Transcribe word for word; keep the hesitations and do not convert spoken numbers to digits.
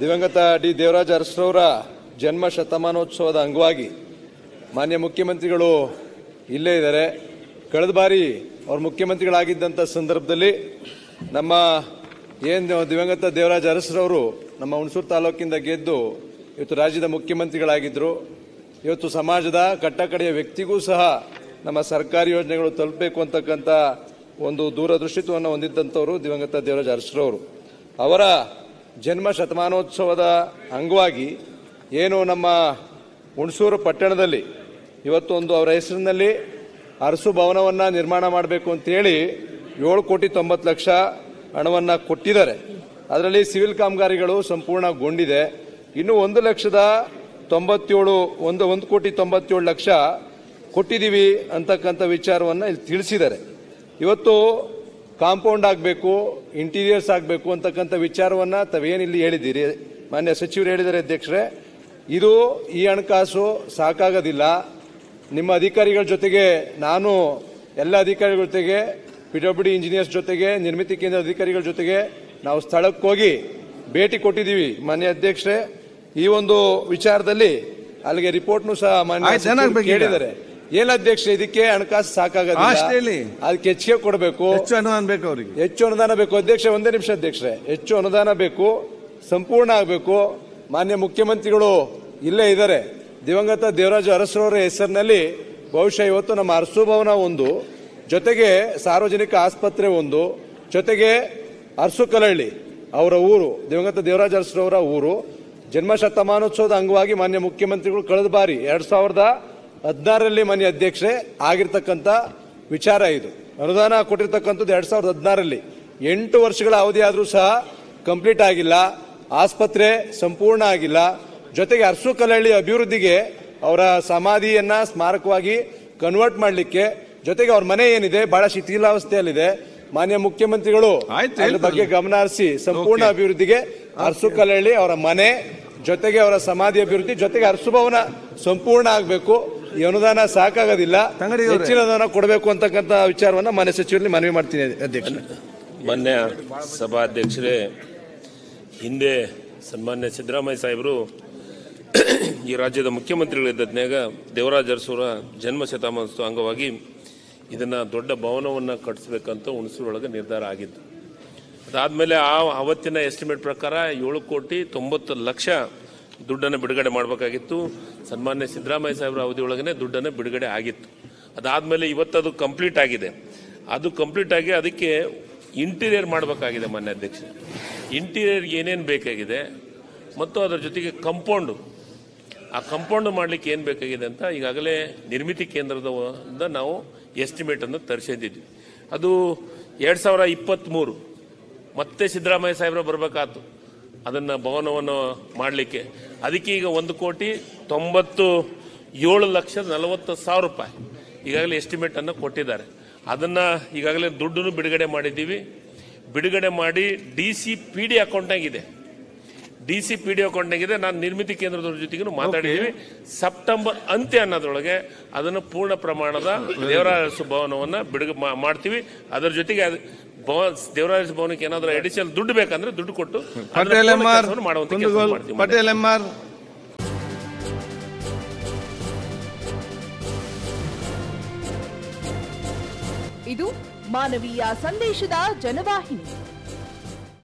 ದಿವಂಗತ ಡಿ ದೇವರಾಜ ಅರಸರವರ ಜನ್ಮ ಶತಮಾನೋತ್ಸವದ ಅಂಗವಾಗಿ ಮಾನ್ಯ ಮುಖ್ಯಮಂತ್ರಿಗಳು ಇಲ್ಲೇ ಇದ್ದಾರೆ. ಕಳೆದ ಬಾರಿ ಅವರು ಮುಖ್ಯಮಂತ್ರಿಗಳಾಗಿದ್ದಂಥ ಸಂದರ್ಭದಲ್ಲಿ ನಮ್ಮ ಏನು ದಿವಂಗತ ದೇವರಾಜ ಅರಸರವರು ನಮ್ಮ ಹುಣಸೂರು ತಾಲೂಕಿಂದ ಗೆದ್ದು ಇವತ್ತು ರಾಜ್ಯದ ಮುಖ್ಯಮಂತ್ರಿಗಳಾಗಿದ್ದರು. ಇವತ್ತು ಸಮಾಜದ ಕಟ್ಟಕಡೆಯ ವ್ಯಕ್ತಿಗೂ ಸಹ ನಮ್ಮ ಸರ್ಕಾರಿ ಯೋಜನೆಗಳು ತಲುಪಬೇಕು ಅಂತಕ್ಕಂಥ ಒಂದು ದೂರದೃಷ್ಟಿತ್ವವನ್ನು ಹೊಂದಿದ್ದಂಥವರು ದಿವಂಗತ ದೇವರಾಜ ಅರಸರವರು. ಅವರ ಜನ್ಮ ಶತಮಾನೋತ್ಸವದ ಅಂಗವಾಗಿ ಏನು ನಮ್ಮ ಹುಣಸೂರು ಪಟ್ಟಣದಲ್ಲಿ ಇವತ್ತು ಒಂದು ಅವರ ಹೆಸರಿನಲ್ಲಿ ಅರಸು ಭವನವನ್ನು ನಿರ್ಮಾಣ ಮಾಡಬೇಕು ಅಂತೇಳಿ ಏಳು ಕೋಟಿ ತೊಂಬತ್ತು ಲಕ್ಷ ಹಣವನ್ನು ಕೊಟ್ಟಿದ್ದಾರೆ. ಅದರಲ್ಲಿ ಸಿವಿಲ್ ಕಾಮಗಾರಿಗಳು ಸಂಪೂರ್ಣಗೊಂಡಿದೆ. ಇನ್ನು ಒಂದು ಲಕ್ಷದ ತೊಂಬತ್ತೇಳು ಒಂದು ಒಂದು ಕೋಟಿ ತೊಂಬತ್ತೇಳು ಲಕ್ಷ ಕೊಟ್ಟಿದ್ದೀವಿ ಅಂತಕ್ಕಂಥ ವಿಚಾರವನ್ನು ಇಲ್ಲಿ ತಿಳಿಸಿದ್ದಾರೆ. ಇವತ್ತು ಕಾಂಪೌಂಡ್ ಆಗಬೇಕು, ಇಂಟೀರಿಯರ್ಸ್ ಆಗಬೇಕು ಅಂತಕ್ಕಂಥ ವಿಚಾರವನ್ನು ತಾವೇನಿಲ್ಲಿ ಹೇಳಿದ್ದೀರಿ, ಮಾನ್ಯ ಸಚಿವರು ಹೇಳಿದ್ದಾರೆ ಅಧ್ಯಕ್ಷರೇ, ಇದು ಈ ಹಣಕಾಸು ಸಾಕಾಗೋದಿಲ್ಲ. ನಿಮ್ಮ ಅಧಿಕಾರಿಗಳ ಜೊತೆಗೆ ನಾನು ಎಲ್ಲ ಅಧಿಕಾರಿಗಳ ಜೊತೆಗೆ ಪಿ ಡಬ್ಲ್ಯೂ ಡಿ ಇಂಜಿನಿಯರ್ಸ್ ಜೊತೆಗೆ ನಿರ್ಮಿತಿ ಕೇಂದ್ರ ಅಧಿಕಾರಿಗಳ ಜೊತೆಗೆ ನಾವು ಸ್ಥಳಕ್ಕೆ ಹೋಗಿ ಭೇಟಿ ಕೊಟ್ಟಿದ್ದೀವಿ ಮಾನ್ಯ ಅಧ್ಯಕ್ಷರೇ. ಈ ಒಂದು ವಿಚಾರದಲ್ಲಿ ಅಲ್ಲಿಗೆ ರಿಪೋರ್ಟ್ನು ಸಹ ಮಾನ್ಯ ಕೇಳಿದ್ದಾರೆ. ಏನ್ ಅಧ್ಯಕ್ಷ, ಇದಕ್ಕೆ ಹಣಕಾಸು ಸಾಕಾಗೋದಿಲ್ಲ, ಅದಕ್ಕೆ ಹೆಚ್ಚಿಗೆ ಕೊಡಬೇಕು, ಹೆಚ್ಚು ಅನುದಾನ ಬೇಕು, ಅವರಿಗೆ ಹೆಚ್ಚು ಅನುದಾನ ಬೇಕು. ಅಧ್ಯಕ್ಷ ಒಂದೇ ನಿಮಿಷ ಅಧ್ಯಕ್ಷರೇ, ಹೆಚ್ಚು ಅನುದಾನ ಬೇಕು, ಸಂಪೂರ್ಣ ಆಗಬೇಕು. ಮಾನ್ಯ ಮುಖ್ಯಮಂತ್ರಿಗಳು ಇಲ್ಲೇ ಇದ್ದಾರೆ. ದಿವಂಗತ ದೇವರಾಜ ಅರಸರವರ ಹೆಸರಿನಲ್ಲಿ ಬಹುಶಃ ಇವತ್ತು ನಮ್ಮ ಅರಸು ಭವನ ಒಂದು, ಜೊತೆಗೆ ಸಾರ್ವಜನಿಕ ಆಸ್ಪತ್ರೆ ಒಂದು, ಜೊತೆಗೆ ಅರಸು ಕಲಹಳ್ಳಿ ಅವರ ಊರು, ದಿವಂಗತ ದೇವರಾಜ ಅರಸರವರ ಊರು. ಜನ್ಮ ಶತಮಾನೋತ್ಸವದ ಅಂಗವಾಗಿ ಮಾನ್ಯ ಮುಖ್ಯಮಂತ್ರಿಗಳು ಕಳೆದ ಬಾರಿ ಎರಡ್ ಸಾವಿರದ ಹದಿನಾರರಲ್ಲಿ ಮಾನ್ಯ ಅಧ್ಯಕ್ಷರೇ ಆಗಿರ್ತಕ್ಕಂಥ ವಿಚಾರ ಇದು. ಅನುದಾನ ಕೊಟ್ಟಿರ್ತಕ್ಕಂಥದ್ದು ಎರಡ್ ಸಾವಿರದ ಹದಿನಾರರಲ್ಲಿ. ಎಂಟು ವರ್ಷಗಳ ಅವಧಿ ಆದರೂ ಸಹ ಕಂಪ್ಲೀಟ್ ಆಗಿಲ್ಲ, ಆಸ್ಪತ್ರೆ ಸಂಪೂರ್ಣ ಆಗಿಲ್ಲ. ಜೊತೆಗೆ ಅರಸು ಕಲಹಳ್ಳಿ ಅಭಿವೃದ್ಧಿಗೆ ಅವರ ಸಮಾಧಿಯನ್ನ ಸ್ಮಾರಕವಾಗಿ ಕನ್ವರ್ಟ್ ಮಾಡಲಿಕ್ಕೆ, ಜೊತೆಗೆ ಅವ್ರ ಮನೆ ಏನಿದೆ ಬಹಳ ಶಿಥಿಲಾವಸ್ಥೆಯಲ್ಲಿದೆ. ಮಾನ್ಯ ಮುಖ್ಯಮಂತ್ರಿಗಳು ಅದ್ರ ಬಗ್ಗೆ ಗಮನ ಹರಿಸಿ ಸಂಪೂರ್ಣ ಅಭಿವೃದ್ಧಿಗೆ ಅರಸು ಕಲಹಳ್ಳಿ ಅವರ ಮನೆ ಜೊತೆಗೆ ಅವರ ಸಮಾಧಿ ಅಭಿವೃದ್ಧಿ ಜೊತೆಗೆ ಅರಸು ಭವನ ಸಂಪೂರ್ಣ ಆಗಬೇಕು. ಈ ಅನುದಾನ ಸಾಕಾಗೋದಿಲ್ಲ, ಹೆಚ್ಚಿನ ಅನುದಾನ ಕೊಡಬೇಕು ಅಂತಕ್ಕಂಥ ವಿಚಾರವನ್ನ ಮಾನ್ಯ ಸಚಿವರಲ್ಲಿ ಮನವಿ ಮಾಡ್ತೀನಿ ಅಧ್ಯಕ್ಷ. ಮಾನ್ಯ ಸಭಾಧ್ಯಕ್ಷರೇ, ಹಿಂದೆ ಸನ್ಮಾನ್ಯ ಸಿದ್ದರಾಮಯ್ಯ ಸಾಹೇಬರು ಈ ರಾಜ್ಯದ ಮುಖ್ಯಮಂತ್ರಿಗಳಿದ್ದಾಗ ದೇವರಾಜ ಅರಸರ ಜನ್ಮ ಶತಮಾನೋತ್ಸವ ಅಂಗವಾಗಿ ಇದನ್ನ ದೊಡ್ಡ ಭವನವನ್ನು ಕಟ್ಟಿಸಬೇಕಂತ ಹುಣಸೂರೊಳಗೆ ನಿರ್ಧಾರ ಆಗಿತ್ತು. ಅದಾದ್ಮೇಲೆ ಆ ಅವತ್ತಿನ ಎಸ್ಟಿಮೇಟ್ ಪ್ರಕಾರ ಏಳು ಕೋಟಿ ತೊಂಬತ್ತು ಲಕ್ಷ ದುಡ್ಡನ್ನು ಬಿಡುಗಡೆ ಮಾಡಬೇಕಾಗಿತ್ತು. ಸನ್ಮಾನ್ಯ ಸಿದ್ದರಾಮಯ್ಯ ಸಾಹೇಬರ ಅವಧಿಯೊಳಗನೆ ದುಡ್ಡನ್ನು ಬಿಡುಗಡೆ ಆಗಿತ್ತು. ಅದಾದ್ಮೇಲೆ ಇವತ್ತದು ಕಂಪ್ಲೀಟ್ ಆಗಿದೆ. ಅದು ಕಂಪ್ಲೀಟ್ ಆಗಿ ಅದಕ್ಕೆ ಇಂಟೀರಿಯರ್ ಮಾಡಬೇಕಾಗಿದೆ ಮಾನ್ಯ ಅಧ್ಯಕ್ಷ. ಇಂಟೀರಿಯರ್ ಏನೇನು ಬೇಕಾಗಿದೆ ಮತ್ತು ಅದರ ಜೊತೆಗೆ ಕಂಪೌಂಡು, ಆ ಕಂಪೌಂಡ್ ಮಾಡಲಿಕ್ಕೆ ಏನು ಬೇಕಾಗಿದೆ ಅಂತ ಈಗಾಗಲೇ ನಿರ್ಮಿತಿ ಕೇಂದ್ರದ ನಾವು ಎಸ್ಟಿಮೇಟನ್ನು ತರಿಸಿದ್ವಿ. ಅದು ಎರಡು ಸಾವಿರ ಇಪ್ಪತ್ತ್ಮೂರು ಮತ್ತೆ ಸಿದ್ದರಾಮಯ್ಯ ಸಾಹೇಬ್ರ ಬರಬೇಕಾಯ್ತು ಅದನ್ನು ಭವನವನ್ನು ಮಾಡಲಿಕ್ಕೆ. ಅದಕ್ಕೆ ಈಗ ಒಂದು ಕೋಟಿ ತೊಂಬತ್ತು ಏಳು ಲಕ್ಷ ನಲವತ್ತು ಸಾವಿರ ರೂಪಾಯಿ ಈಗಾಗಲೇ ಎಸ್ಟಿಮೇಟನ್ನು ಕೊಟ್ಟಿದ್ದಾರೆ. ಅದನ್ನು ಈಗಾಗಲೇ ದುಡ್ಡನ್ನು ಬಿಡುಗಡೆ ಮಾಡಿದ್ದೀವಿ. ಬಿಡುಗಡೆ ಮಾಡಿ ಡಿ ಸಿ ಪಿ ಡಿ ಅಕೌಂಟ್ನಾಗಿದೆ, ಡಿ ಸಿ ಪಿ ಡಿ ಅಕೌಂಟ್ನಾಗಿದೆ. ನಾನು ನಿರ್ಮಿತಿ ಕೇಂದ್ರದವ್ರ ಜೊತೆಗೂ ಮಾತಾಡಿದ್ದೀವಿ. ಸೆಪ್ಟೆಂಬರ್ ಅಂತ್ಯ ಅನ್ನೋದ್ರೊಳಗೆ ಅದನ್ನು ಪೂರ್ಣ ಪ್ರಮಾಣದ ದೇವರಾಜ ಭವನವನ್ನು ಬಿಡುಗಡೆ ಮಾಡ್ತೀವಿ. ಅದರ ಜೊತೆಗೆ ದೇವರಾಜ ಭವನಕ್ಕೆ ಏನಾದರೂ ಅಡಿಷನಲ್ ದುಡ್ಡು ಬೇಕಂದ್ರೆ ದುಡ್ಡು ಕೊಟ್ಟು ಮಾಡುವಂತ ಕೆಲಸ ಮಾಡ್ತೀವಿ. ಪಟೇಲ್ ಎಂ ಆರ್ ಇದು ಮಾನವೀಯ ಸಂದೇಶದ ಜನವಾಹಿನಿ.